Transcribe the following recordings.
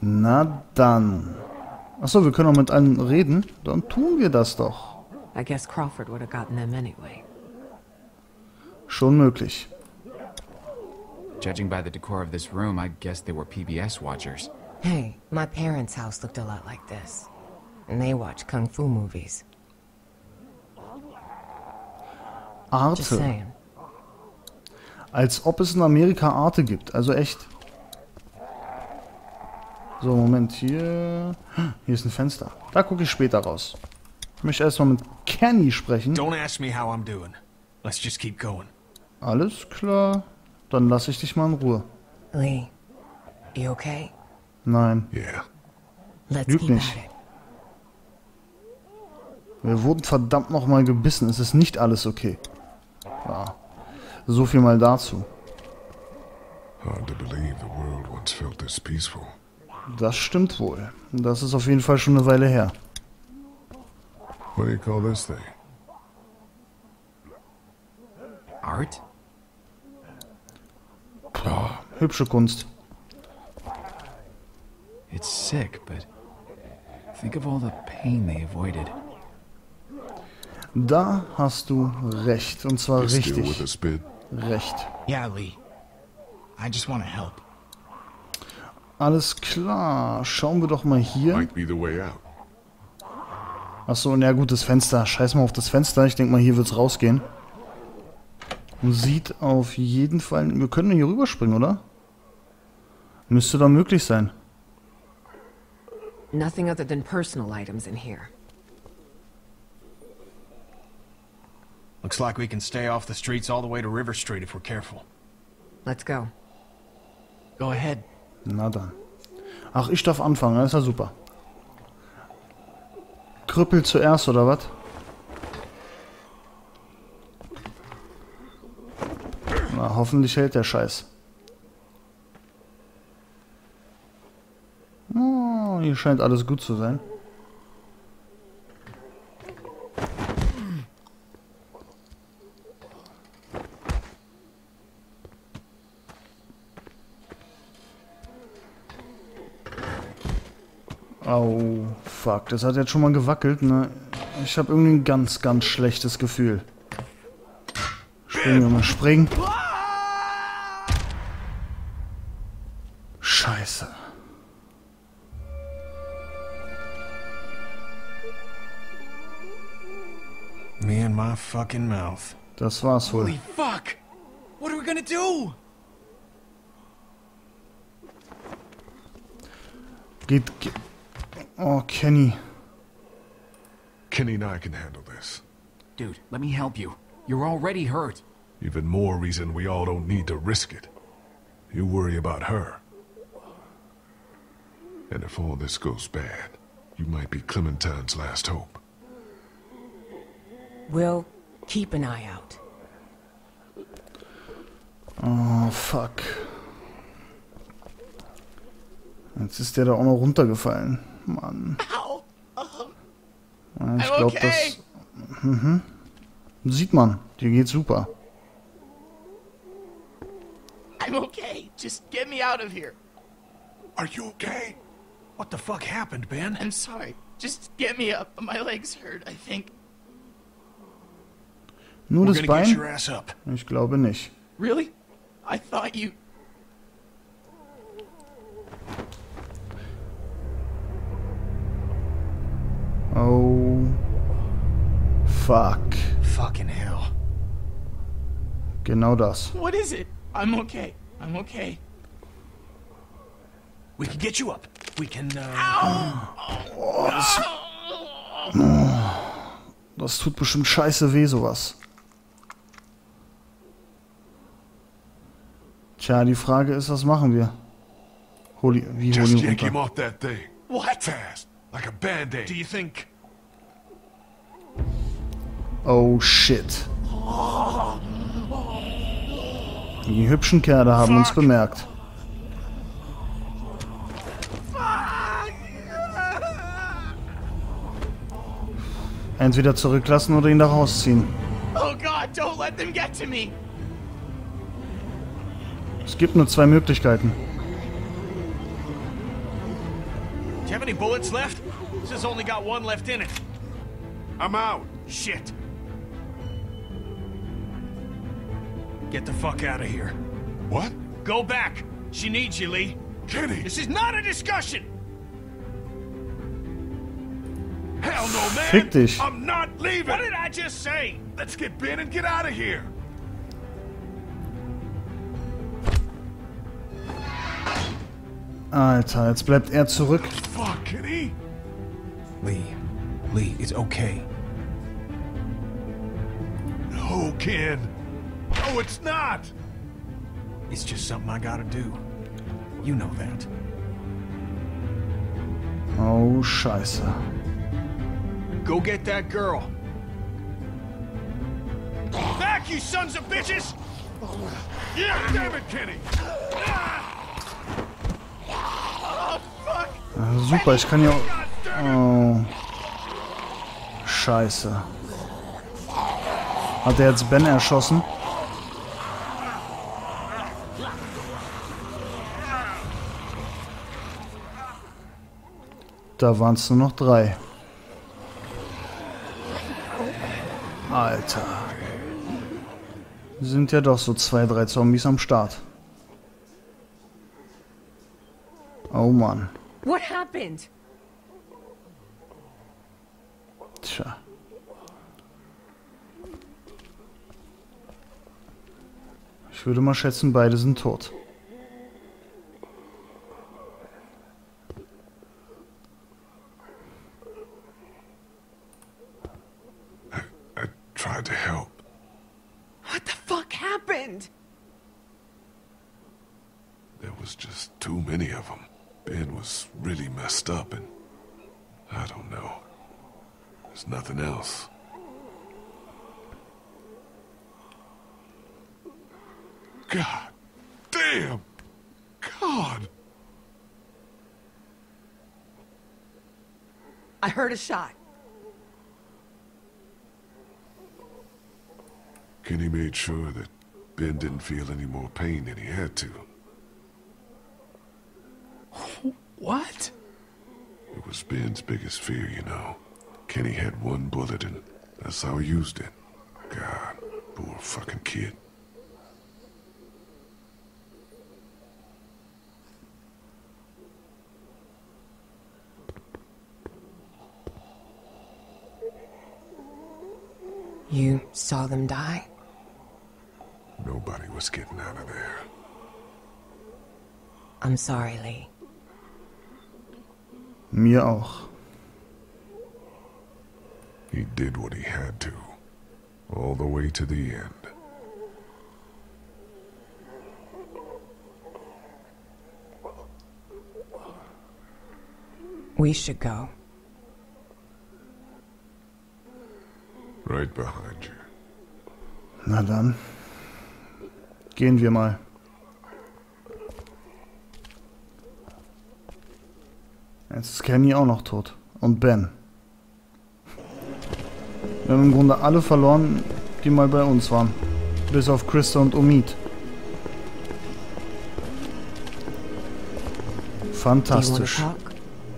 Na dann. Achso, wir können auch mit allen reden. Dann tun wir das doch. I guess Crawford would have gotten them anyway. Schon möglich. Judging by the decor of this room, I guess they were PBS watchers. Hey, my parents' house looked a lot like this. And they watch kung fu movies. Just Arte. saying. Als ob es in Amerika Arte gibt. Also echt. So, Moment. Hier ist ein Fenster. Da gucke ich später raus. Ich möchte erstmal mit Kenny sprechen. Don't ask me how I'm doing. Let's just keep going. Alles klar. Dann lasse ich dich mal in Ruhe. Lee, you okay? Nein. Yeah. Let's Lüg keep nicht. at it. Wir wurden verdammt nochmal gebissen. Es ist nicht alles okay. Ja. So viel mal dazu. Hard to believe the world once felt this peaceful. Das stimmt wohl. Das ist auf jeden Fall schon eine Weile her. What do you call this thing? Art? Hübsche Kunst. It's sick, but think of all the pain they avoided. Da hast du recht. Und zwar You still with richtig. a spit? Recht. Yeah, Lee. I just want to help. Alles klar. Schauen wir doch mal hier. Might be the way out. Achso, na gut, das Fenster. Scheiß mal auf das Fenster. Ich denke mal, hier wird's rausgehen. Sieht auf jeden Fall... Wir können hier rüberspringen, oder? Müsste doch möglich sein. Nothing other than personal items in here. Looks like we can stay off the streets all the way to River Street if we're careful. Let's go. Go ahead. Na dann. Ach, ich darf anfangen. Das ist ja super. Krüppel zuerst, oder was? Na, hoffentlich hält der Scheiß. Oh, hier scheint alles gut zu sein. Oh, fuck. Das hat jetzt schon mal gewackelt, ne? Ich habe irgendwie ein ganz, ganz schlechtes Gefühl. Spring, Junge, spring. Scheiße. Me and my fucking mouth. Das war's wohl. Holy fuck! What are we gonna do? Geht. Oh, Kenny. Kenny and I can handle this. Dude, let me help you. You're already hurt. Even more reason we all don't need to risk it. You worry about her. And if all this goes bad, you might be Clementine's last hope. We'll keep an eye out. Oh, fuck. Jetzt ist der da auch noch runtergefallen. Mann. Ja, ich glaube, das... Sieht man. Dir geht's super. I'm okay. Just get me out of here. Are you okay? What the fuck happened, Ben? I'm sorry. Just get me up. My legs hurt, I think. Nur We're das gonna get your Bein? ass up. Ich glaube nicht. Really? I thought you... Oh. Fuck. Fucking hell. Genau das. What is it? I'm okay. I'm okay. We can get you up. We can, Das tut bestimmt scheiße weh, sowas. Tja, die Frage ist, was machen wir? Wie Just holen wir yank him runter? off that thing. What? Fast. Like a band-aid. do you think... Oh shit. Die hübschen Kerle haben uns bemerkt. Entweder zurücklassen oder ihn da rausziehen. Oh God, don't let them get to me. Es gibt nur zwei Möglichkeiten. you have any bullets left? This has only got one left in it. I'm out. Shit. Get the fuck out of here. What? Go back. She needs you, Lee. Kenny! This is not a discussion. Hell no, man! Fick dich. I'm not leaving! What did I just say? Let's get Ben and get out of here! Alter, jetzt bleibt er zurück. Fuck, Kenny! Lee, it's okay. No, Ken. No, it's not! It's just something I gotta do. You know that. Oh, scheiße. Go get that girl. Back, you sons of bitches! Yeah, damn it, Kenny! Super, ich kann ja... Oh. Scheiße. Hat er jetzt Ben erschossen? Da waren es nur noch 3. Alter. Sind ja doch so 2, 3 Zombies am Start. Oh Mann. What happened? Tja. Ich würde mal schätzen, beide sind tot. I tried to help. What the fuck happened? There was just too many of them. Ben was really messed up and... I don't know. There's nothing else. God damn! God! I heard a shot. Kenny made sure that Ben didn't feel any more pain than he had to. What? It was Ben's biggest fear, you know. Kenny had one bullet and that's how he used it. God, poor fucking kid. You saw them die? Nobody was getting out of there. I'm sorry, Lee. Mir auch. He did what he had to. All the way to the end. We should go. Right behind you. Na dann. Gehen wir mal. Jetzt ist Kenny auch noch tot. Und Ben. Wir haben im Grunde alle verloren, die mal bei uns waren. Bis auf Christa und Omid. Fantastisch. Do you wanna talk?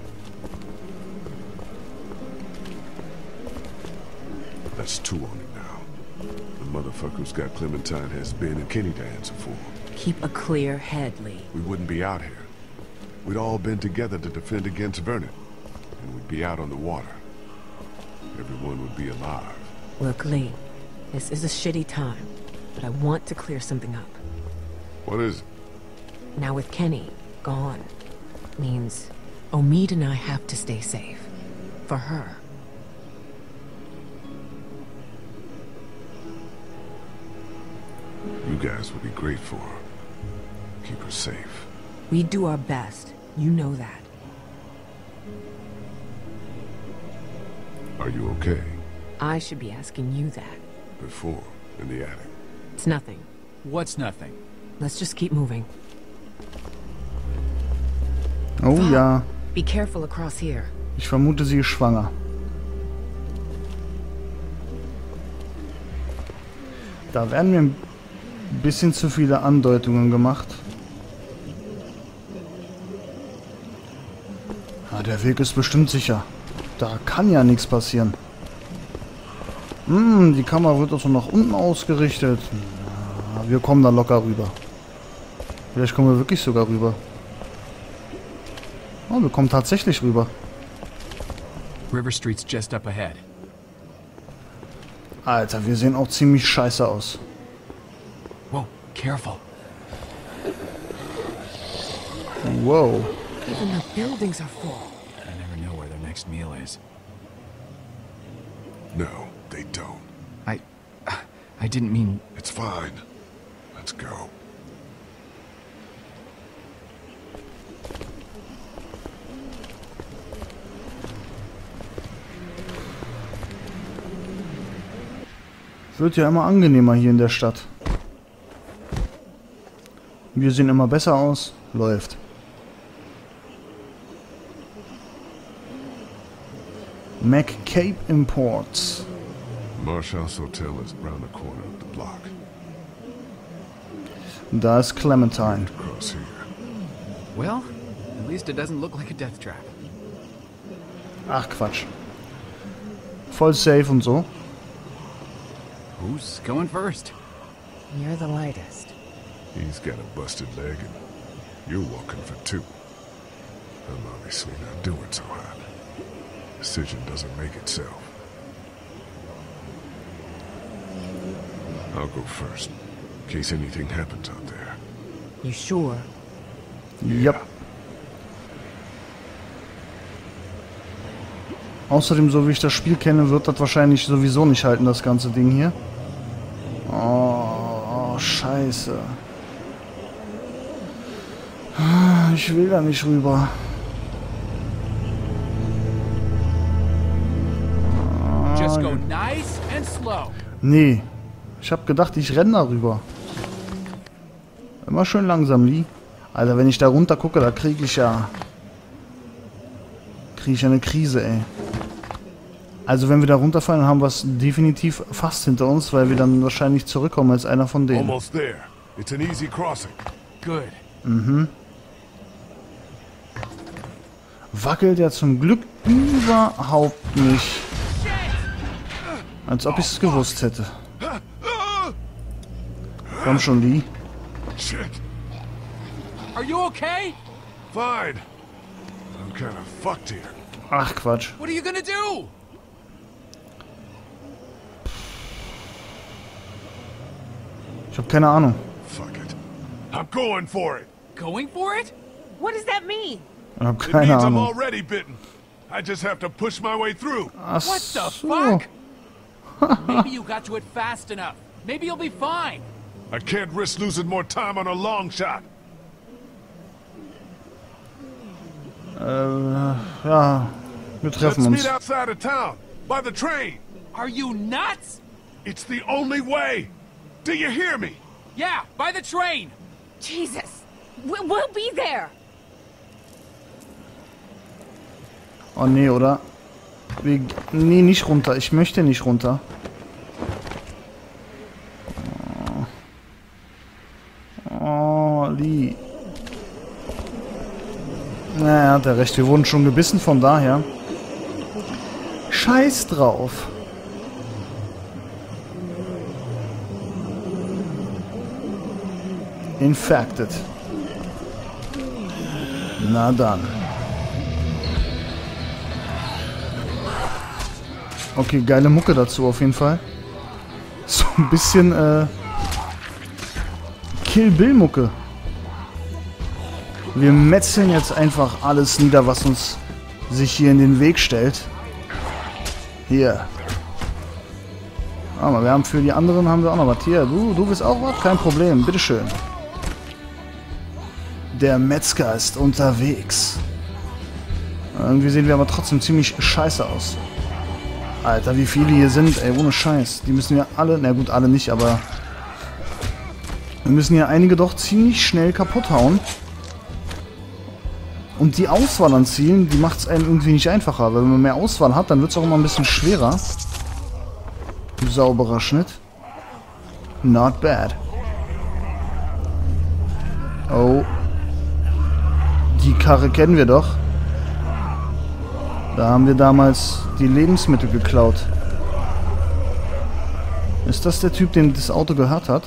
That's 2 on it now. The motherfucker who's got Clementine has Ben and Kenny to answer for. Keep a clear head, Lee. We wouldn't be out here. We'd all been together to defend against Vernon. And we'd be out on the water. Everyone would be alive. Look, Lee, this is a shitty time, but I want to clear something up. What is it? Now with Kenny gone, means Omid and I have to stay safe. For her. You guys would be great for her. Keep her safe. We do our best. You know that. Are you okay? I should be asking you that. Before, in the attic. It's nothing. What's nothing? Let's just keep moving. Oh ja. Be careful across here. Ich vermute, sie ist schwanger. Da werden mir ein bisschen zu viele Andeutungen gemacht. Ja, der Weg ist bestimmt sicher. Da kann ja nichts passieren. Die Kamera wird also nach unten ausgerichtet. Ja, wir kommen da locker rüber. Vielleicht kommen wir wirklich sogar rüber. Oh, wir kommen tatsächlich rüber. River Street's just up ahead. Alter, wir sehen auch ziemlich scheiße aus. Whoa, careful. Wow. Even the buildings are full. I never know where their next meal is. No, they don't. I didn't mean... It's fine. Let's go. Wird ja immer angenehmer hier in der Stadt. Wir sehen immer besser aus. Läuft. McCabe Imports. Marshall's Hotel is round the corner of the block. Da ist Clementine. Across here. Well, at least it doesn't look like a death trap. Ach Quatsch. Voll safe und so. Who's going first? You're the lightest. He's got a busted leg and you're walking for two. I'm obviously not doing so hot. Decision doesn't make itself. I'll go first, in case anything happens out there. You sure? Yep. Außerdem, so wie ich das Spiel kenne, wird das wahrscheinlich sowieso nicht halten, das ganze Ding hier. Oh, scheiße. Ich will da nicht rüber. Just go nice and slow. Nee. Ich hab gedacht, ich renne da rüber. Immer schön langsam, Lee. Alter, wenn ich da runter gucke, da kriege ich ja eine Krise, ey. Also wenn wir da runterfallen, haben wir es definitiv fast hinter uns, weil wir dann wahrscheinlich zurückkommen als einer von denen. Almost there. It's an easy crossing. Good. Wackelt ja zum Glück überhaupt nicht. Als ob ich es gewusst hätte. Komm schon, Lee. Shit. Are you okay? Fine. I'm kind of fucked here. Ach, Quatsch. What are you gonna do? Ich habe keine Ahnung. Fuck it. I'm going for it. Going for it? What does that mean? Ich habe It keine means I'm Ahnung. already bitten. I just have to push my way through. Ach What the so. fuck? Maybe you got to it fast enough. Maybe you'll be fine. I can't risk losing more time on a long shot. Ja, wir treffen Let's uns. meet outside of town, by the train. Are you nuts? It's the only way. Do you hear me? Yeah, by the train. Jesus! We'll be there! Oh nee, oder? Nee, nicht runter. Ich möchte nicht runter. Oh, Lee. Naja, hat er recht. Wir wurden schon gebissen, von daher. Scheiß drauf. Infected. Na dann. Okay, geile Mucke dazu auf jeden Fall. So ein bisschen, Kill Bill Mucke. Wir metzeln jetzt einfach alles nieder, was uns sich hier in den Weg stellt. Hier. Aber wir haben für die anderen haben wir auch noch was. Hier, du willst auch was? Kein Problem, bitteschön. Der Metzger ist unterwegs. Irgendwie sehen wir aber trotzdem ziemlich scheiße aus. Alter, wie viele hier sind, ey, ohne Scheiß. Die müssen wir alle, na gut, alle nicht, aber wir müssen hier einige doch ziemlich schnell kaputt hauen. Und die Auswahl an Zielen, die macht es einem irgendwie nicht einfacher. Weil wenn man mehr Auswahl hat, dann wird es auch immer ein bisschen schwerer. Sauberer Schnitt. Not bad. Oh. Die Karre kennen wir doch. Da haben wir damals die Lebensmittel geklaut. Ist das der Typ, dem das Auto gehört hat?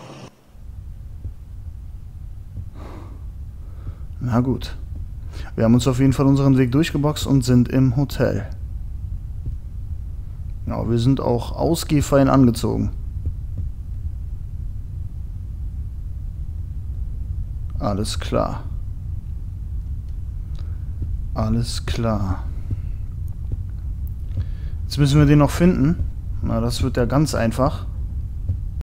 Na gut. Wir haben uns auf jeden Fall unseren Weg durchgeboxt und sind im Hotel. Ja, wir sind auch ausgehfein angezogen. Alles klar. Alles klar. Jetzt müssen wir den noch finden. Na, das wird ja ganz einfach.